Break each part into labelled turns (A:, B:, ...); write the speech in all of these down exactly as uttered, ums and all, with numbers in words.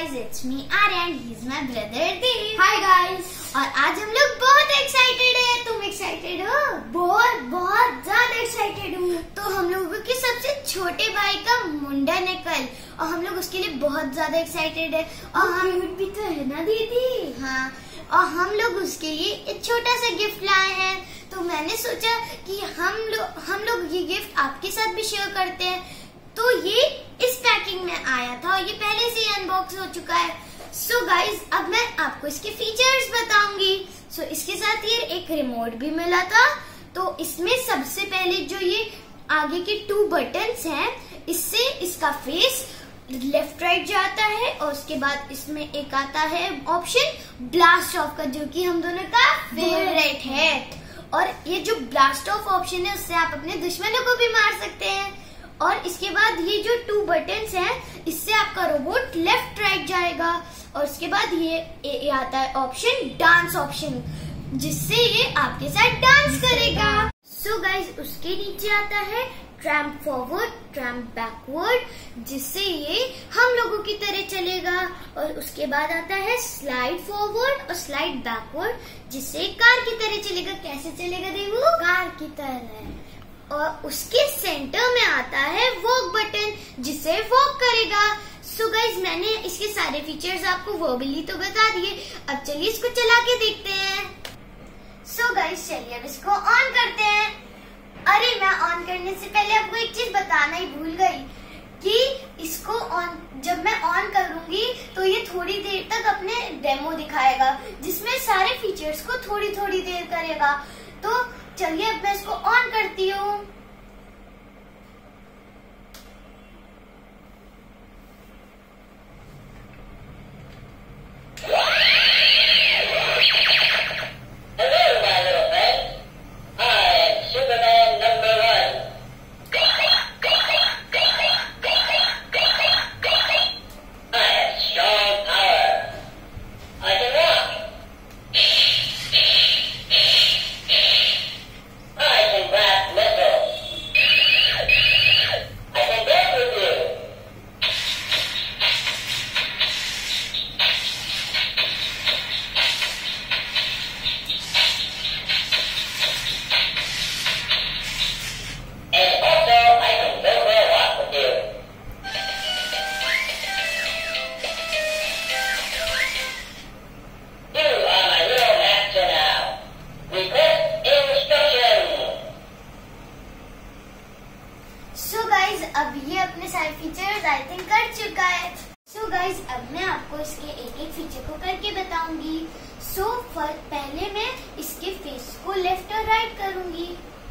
A: guys, it's me Aryan. He's my brother Dev.
B: Hi guys.
A: और आज हम लोग बहुत एक्साइटेड है. तुम एक्साइटेड हो?
B: बहुत बहुत ज्यादा एक्साइटेड हूँ.
A: तो हम लोगों के सबसे छोटे भाई का मुंडन है कल और हम लोग उसके लिए बहुत ज्यादा एक्साइटेड है. और हम
B: भी तो है ना दीदी.
A: हाँ, और हम लोग उसके लिए एक छोटा सा गिफ्ट लाए हैं. तो मैंने सोचा कि हम लोग हम लोग ये गिफ्ट आपके साथ भी शेयर करते हैं. तो ये इस पैकिंग में आया था और ये पहले से ही अनबॉक्स हो चुका है. सो so गाइज, अब मैं आपको इसके फीचर्स बताऊंगी. सो so, इसके साथ ये एक रिमोट भी मिला था. तो इसमें सबसे पहले जो ये आगे के टू बटन्स हैं, इससे इसका फेस लेफ्ट राइट जाता है और उसके बाद इसमें एक आता है ऑप्शन ब्लास्ट ऑफ का, जो कि हम दोनों का फेवरेट है. और ये जो ब्लास्ट ऑफ ऑप्शन है उससे आप अपने दुश्मनों को भी मार सकते हैं. और इसके बाद ये जो टू बटन्स हैं, इससे आपका रोबोट लेफ्ट राइट जाएगा. और उसके बाद ये, ये आता है ऑप्शन डांस ऑप्शन, जिससे ये आपके साथ डांस करेगा. सो so गाइज, उसके नीचे आता है ट्रैम्प फॉरवर्ड, ट्रैम्प बैकवर्ड, जिससे ये हम लोगों की तरह चलेगा. और उसके बाद आता है स्लाइड फॉरवर्ड और स्लाइड बैकवर्ड, जिससे कार की तरह चलेगा. कैसे चलेगा देवू?
B: कार की तरह.
A: और उसके सेंटर में आता है वॉक बटन, जिससे वॉक करेगा. सो गाइज, मैंने इसके सारे फीचर्स आपको वर्बली तो बता दिए. अब चलिए इसको चला के देखते हैं. सो गाइज, चलिए अब इसको ऑन करते हैं. अरे, मैं ऑन करने से पहले आपको एक चीज बताना ही भूल गई कि इसको ऑन जब मैं ऑन करूंगी तो ये थोड़ी देर तक अपने डेमो दिखाएगा, जिसमें सारे फीचर्स को थोड़ी थोड़ी देर करेगा. तो चलिए अब मैं इसको ऑन करती हूँ. अब ये अपने सारे फीचर्स आई थिंक कर चुका है. सो so गाइज, अब मैं आपको इसके एक एक फीचर को करके बताऊंगी. सो so, पहले मैं इसके फेस को लेफ्ट और राइट करूंगी.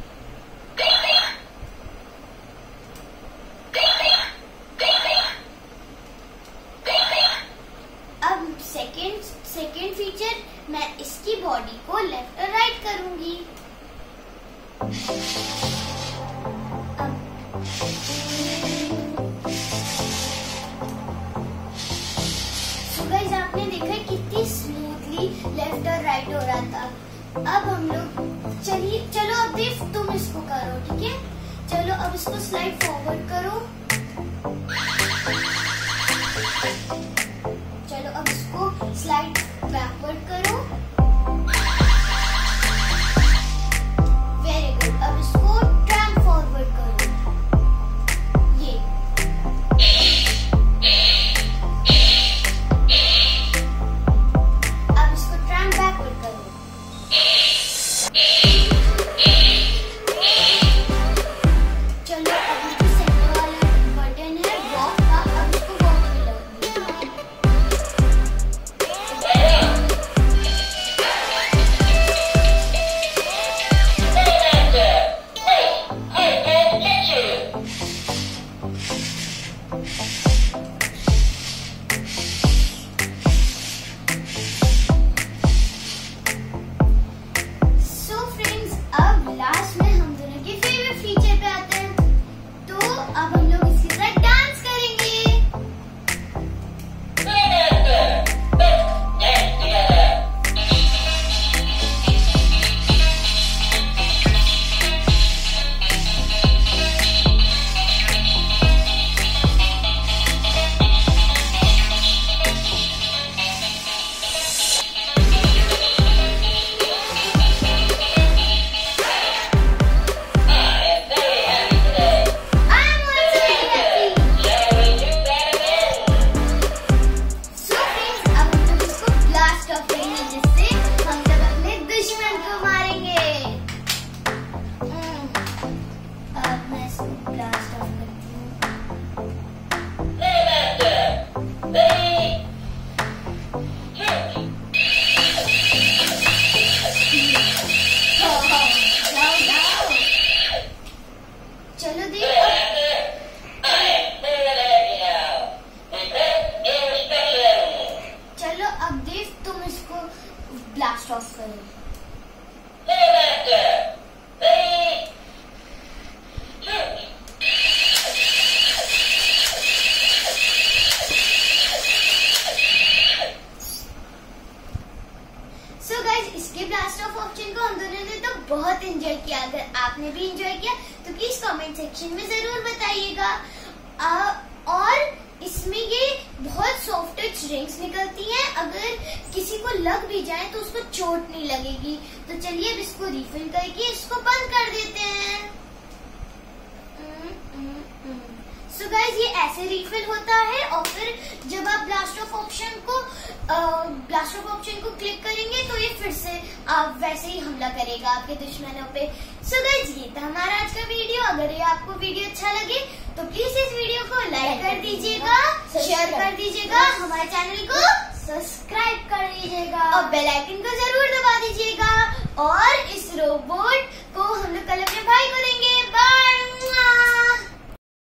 A: अब सेकंड सेकंड फीचर, मैं इसकी बॉडी को लेफ्ट और राइट करूंगी. आपने देखा कितनी स्मूथली लेफ्ट और राइट हो रहा था. अब हम लोग चलिए चलो अब देव तुम इसको करो, ठीक है? चलो अब इसको स्लाइड फॉरवर्ड करो. चलो अब इसको स्लाइड बैकवर्ड करो. Very good. अब इसको ट्रैम्प फॉरवर्ड करो. ये
B: ऑफ करो।
A: सो गाइज, इसके ब्लास्ट ऑफ ऑप्शन को हम दोनों ने तो बहुत एंजॉय किया। अगर आपने भी एंजॉय किया तो प्लीज कमेंट सेक्शन में जरूर बताइएगा। और इसमें ये बहुत सॉफ्ट टच रिंग्स निकलती हैं, अगर किसी को लग भी जाए तो उसको चोट नहीं लगेगी। तो चलिए अब इसको रिफिल करके इसको बंद कर देते हैं। सो गाइज, ये ऐसे रिफिल होता है और फिर जब आप ब्लास्ट ऑफ ऑप्शन को ब्लास्ट ऑफ ऑप्शन को क्लिक करेंगे तो ये फिर से आप वैसे ही हमला करेगा आपके दुश्मनों पे। सो गाइज, ये था हमारा आज का वीडियो। अगर ये आपको वीडियो अच्छा लगे तो प्लीज इस वीडियो को लाइक कर दीजिएगा, शेयर कर दीजिएगा, हमारे चैनल को
B: सब्सक्राइब कर लीजिएगा
A: और बेल आइकन को जरूर दबा दीजिएगा। और इस रोबोट को हम लोग कल अपने भाई को देंगे।